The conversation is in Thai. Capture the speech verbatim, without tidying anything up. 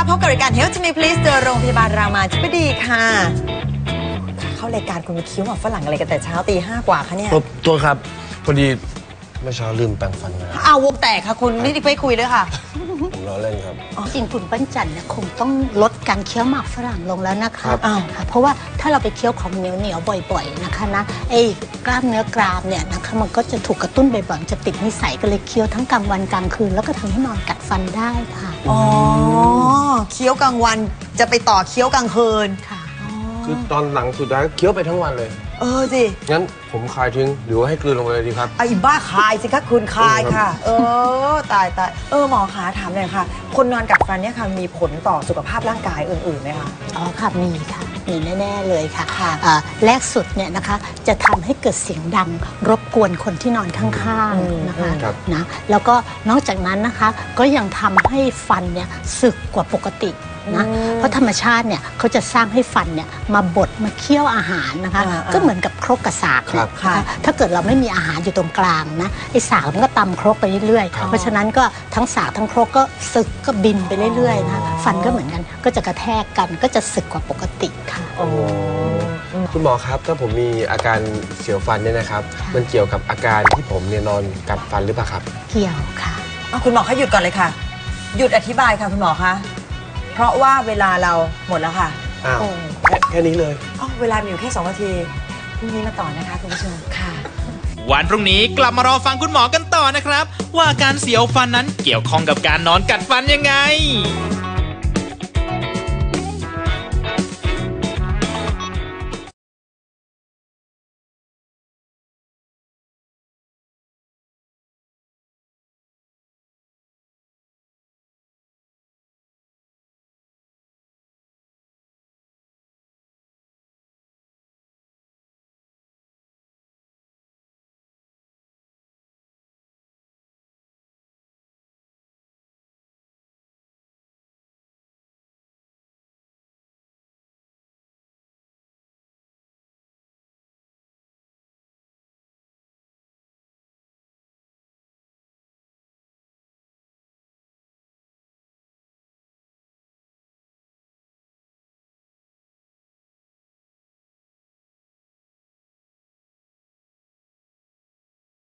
พบกับรายการ Health to Me Please โดยโรงพยาบาลรามาธิบดีค่ะเข้ารายการคุณมีคิ้วหมอกฝรั่งอะไรกันแต่เช้าตีห้ากว่าคะเนี่ยตัวครับพอดีเมื่อเช้าลืมแปรงฟันมาอ้าววงแตกค่ะคุณไม่ได้ไปคุยเลยค่ะผมล้อเล่นครับจริงคุณปั้นจันเนี่ยคงต้องลดการเคี้ยวหมากฝรั่งลงแล้วนะคะเพราะว่าถ้าเราไปเคี้ยวของเหนียวเหนียวบ่อยๆนะคะนะไอ้กล้ามเนื้อกรามเนี่ยนะคะมันก็จะถูกกระตุ้นบ่อยๆจะติดนิสัยก็เลยเคี้ยวทั้งกลางวันกลางคืนแล้วก็ทำให้นอนกัดฟันได้ค่ะอ๋อเคี้ยวกลางวันจะไปต่อเคี้ยวกลางคืนค่ะคือตอนหลังสุดท้ายเคี้ยวไปทั้งวันเลยเออสิงั้นผมคายทิ้งหรือว่าให้กลืนลงไปเลยดีครับไอ้บ้าคายสิคะคุณคายค่ะเออตายตายเออหมอคะถามหน่อยค่ะคนนอนกัดฟันเนี่ยค่ะมีผลต่อสุขภาพร่างกายอื่นๆไหมคะอ๋อค่ะมีค่ะมีแน่ๆเลยค่ะแรกสุดเนี่ยนะคะจะทำให้เกิดเสียงดังรบกวนคนที่นอนข้างๆนะคะนะแล้วก็นอกจากนั้นนะคะก็ยังทำให้ฟันเนี่ยสึกกว่าปกตินะเพราะธรรมชาติเนี่ยเขาจะสร้างให้ฟันเนี่ยมาบดมาเคี่ยวอาหารนะคะก็เหมือนกับครกกระสากนะคะถ้าเกิดเราไม่มีอาหารอยู่ตรงกลางนะไอ้สากมันก็ตำครกไปเรื่อยๆเพราะฉะนั้นก็ทั้งสากทั้งครกก็สึกก็บินไปเรื่อยๆนะฟันก็เหมือนกันก็จะกระแทกกันก็จะสึกกว่าปกติค่ะคุณหมอครับถ้าผมมีอาการเสียวฟันเนี่ยนะครับมันเกี่ยวกับอาการที่ผมเนี่ยนอนกัดฟันหรือเปล่าครับเกี่ยวค่ะคุณหมอคะหยุดก่อนเลยค่ะหยุดอธิบายค่ะคุณหมอคะเพราะว่าเวลาเราหมดแล้วค่ะอ้าวแค่นี้เลยอ๋อเวลามีอยู่แค่สองนาทีพรุ่งนี้มาต่อนะคะคุณผู้ชมค่ะวันพรุ่งนี้กลับมารอฟังคุณหมอกันต่อนะครับว่าการเสียวฟันนั้นเกี่ยวข้องกับการนอนกัดฟันยังไง